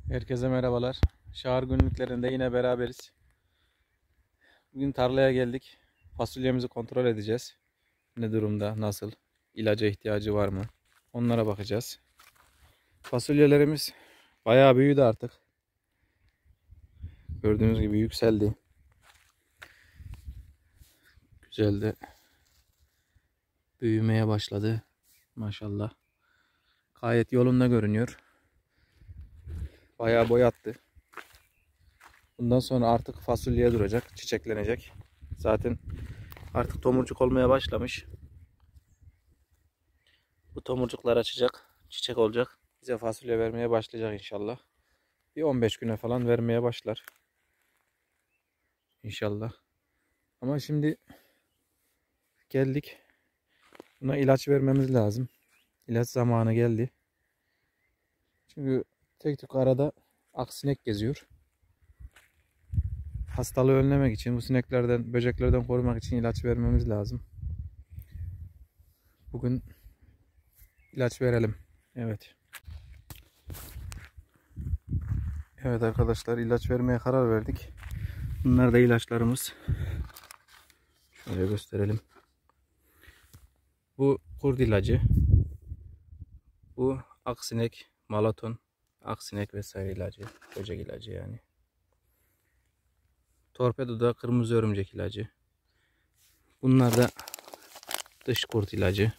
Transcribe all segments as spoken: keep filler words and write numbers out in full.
Herkese merhabalar. Şahar günlüklerinde yine beraberiz. Bugün tarlaya geldik. Fasulyemizi kontrol edeceğiz. Ne durumda, nasıl, ilaca ihtiyacı var mı? Onlara bakacağız. Fasulyelerimiz bayağı büyüdü artık. Gördüğünüz gibi yükseldi. Güzel de büyümeye başladı. Maşallah. Gayet yolunda görünüyor. Bayağı boy attı. Bundan sonra artık fasulyeye duracak, çiçeklenecek. Zaten artık tomurcuk olmaya başlamış. Bu tomurcuklar açacak, çiçek olacak. Bize fasulye vermeye başlayacak inşallah. Bir on beş güne falan vermeye başlar. İnşallah. Ama şimdi geldik. Buna ilaç vermemiz lazım. İlaç zamanı geldi. Çünkü tek tük arada aksinek geziyor. Hastalığı önlemek için, bu sineklerden, böceklerden korumak için ilaç vermemiz lazım. Bugün ilaç verelim. Evet. Evet arkadaşlar, ilaç vermeye karar verdik. Bunlar da ilaçlarımız. Şöyle gösterelim. Bu kurt ilacı. Bu aksinek, malaton, aksinek vesaire ilacı. Böcek ilacı yani. Torpedoda kırmızı örümcek ilacı. Bunlar da dış kurt ilacı.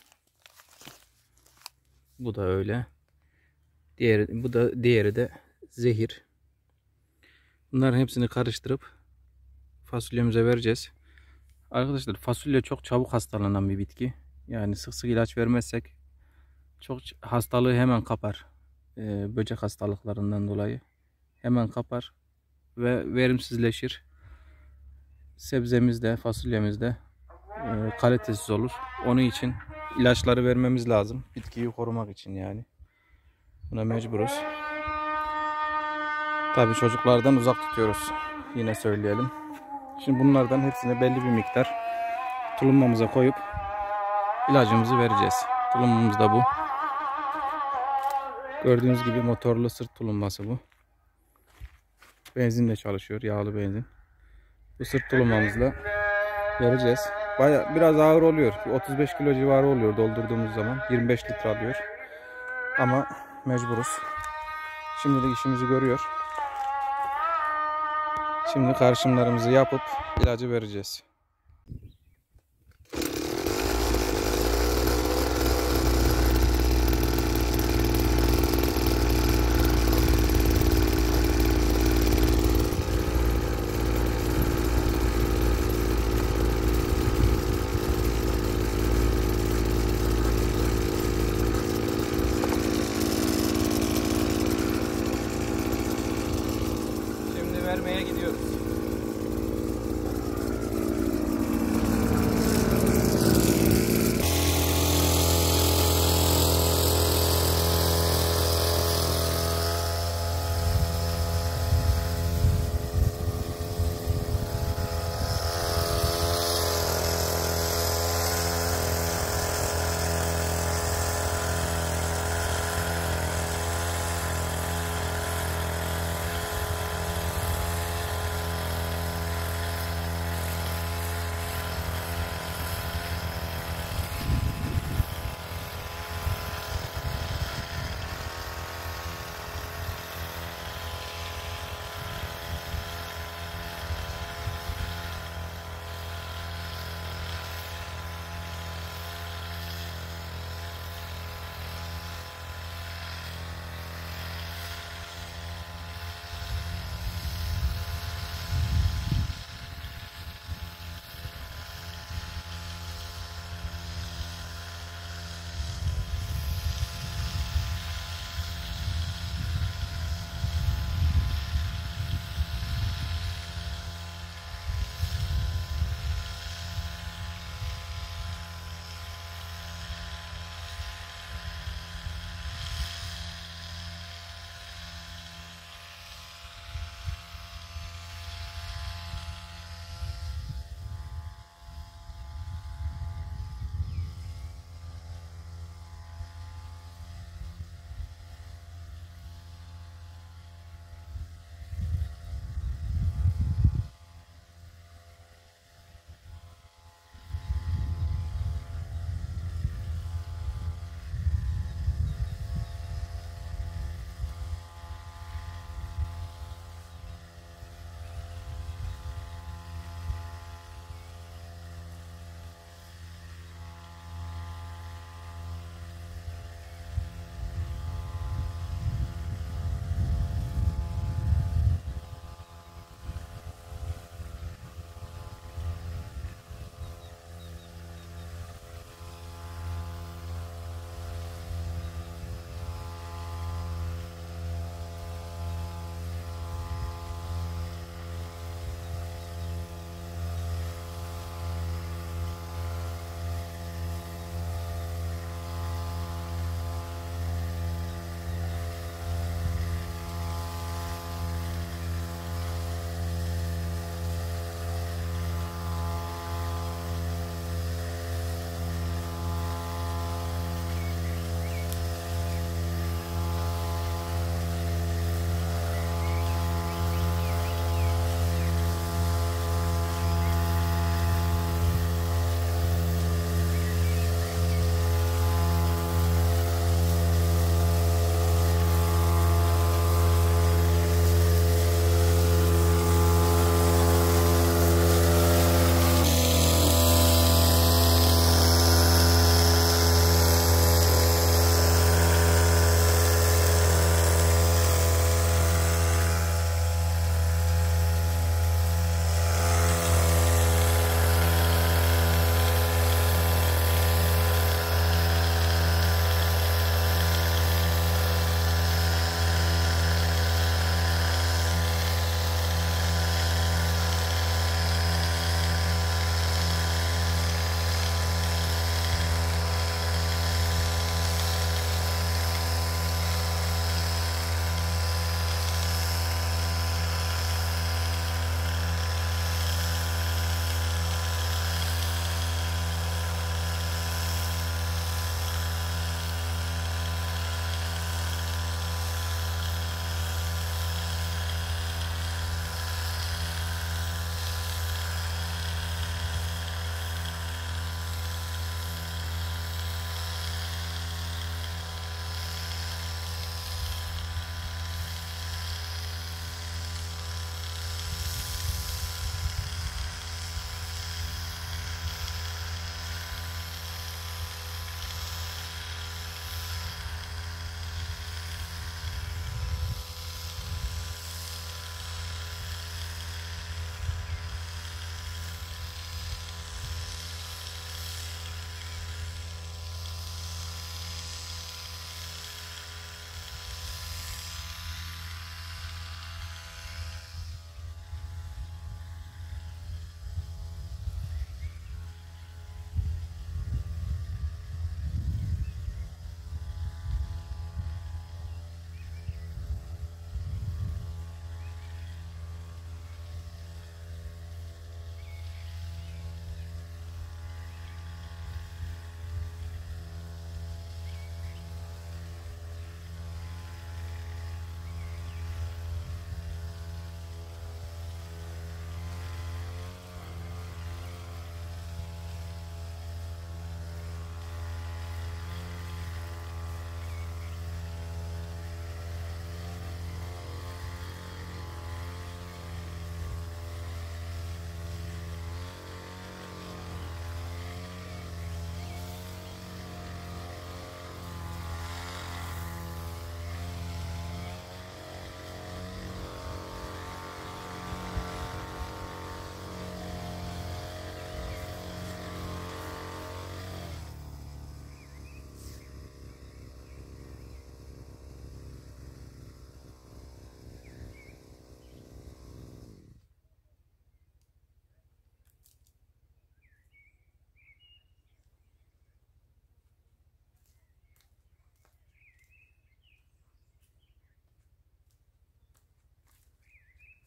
Bu da öyle. Diğeri, bu da diğeri de zehir. Bunların hepsini karıştırıp fasulyemize vereceğiz. Arkadaşlar fasulye çok çabuk hastalanan bir bitki. Yani sık sık ilaç vermezsek çok hastalığı hemen kapar. Ee, böcek hastalıklarından dolayı hemen kapar ve verimsizleşir. Sebzemiz de fasulyemiz de e, kalitesiz olur. Onun için ilaçları vermemiz lazım. Bitkiyi korumak için yani. Buna mecburuz. Tabii çocuklardan uzak tutuyoruz. Yine söyleyelim. Şimdi bunlardan hepsine belli bir miktar tulumbamıza koyup ilacımızı vereceğiz. Tulumbamız da bu. Gördüğünüz gibi motorlu sırt tulumbası bu. Benzinle çalışıyor. Yağlı benzin. Bu sırt tulumbamızla vereceğiz. Bayağı biraz ağır oluyor. otuz beş kilo civarı oluyor doldurduğumuz zaman. yirmi beş litre alıyor. Ama mecburuz. Şimdilik işimizi görüyor. Şimdi karışımlarımızı yapıp ilacı vereceğiz. Şimdi vermeye gidiyoruz.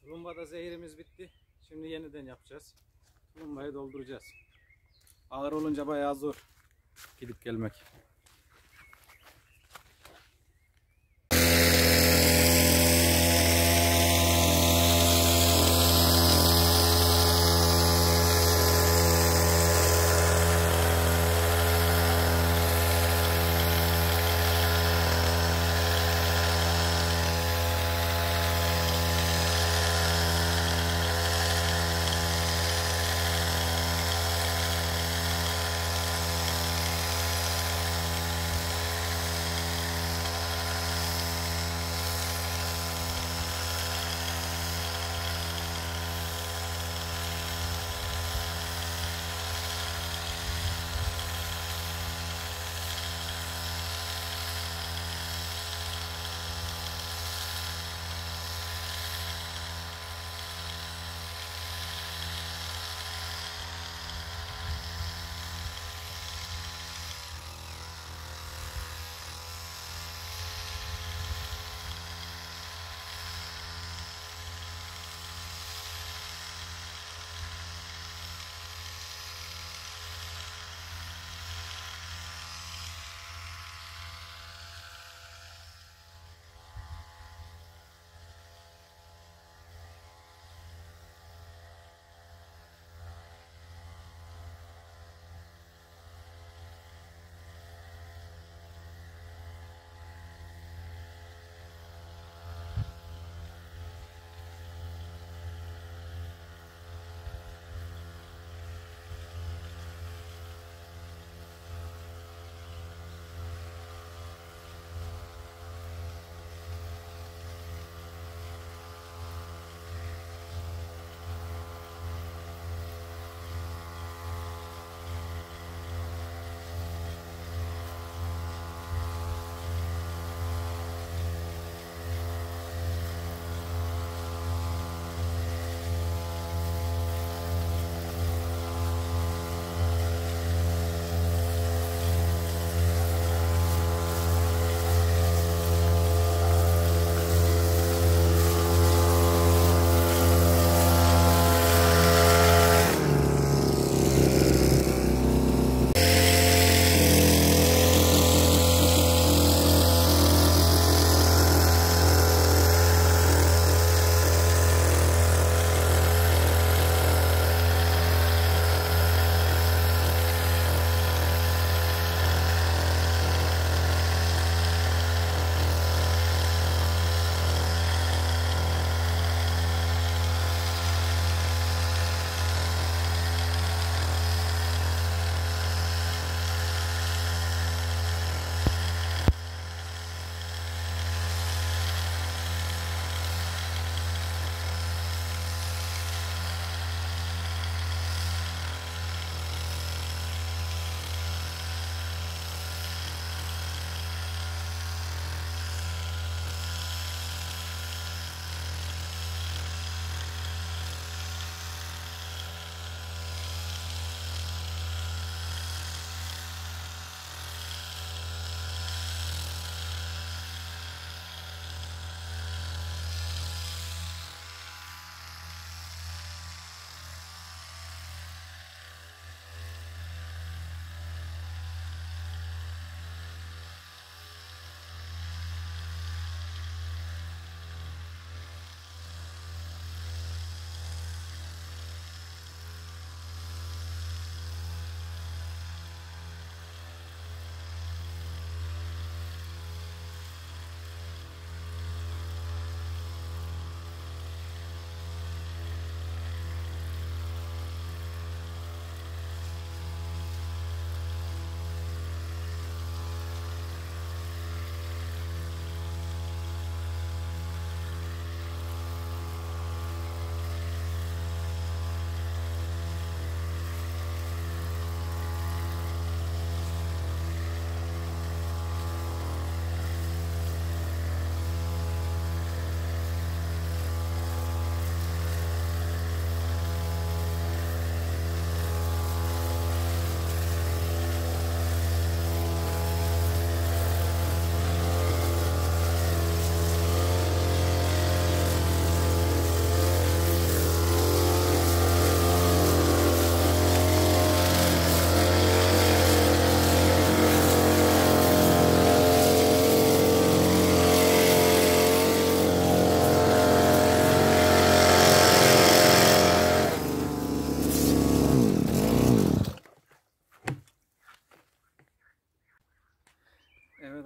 Tulumbada zehirimiz bitti. Şimdi yeniden yapacağız. Tulumbayı dolduracağız. Ağır olunca bayağı zor gidip gelmek.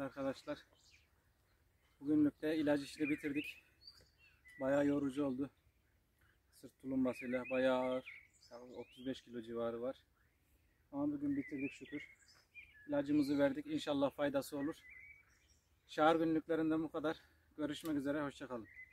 arkadaşlar. Bugünlük de ilaç işini bitirdik. Bayağı yorucu oldu. Sırt tulumbasıyla bayağı ağır. otuz beş kilo civarı var. Ama bugün bitirdik şükür. İlacımızı verdik. İnşallah faydası olur. Şahar günlüklerinde bu kadar. Görüşmek üzere. Hoşça kalın.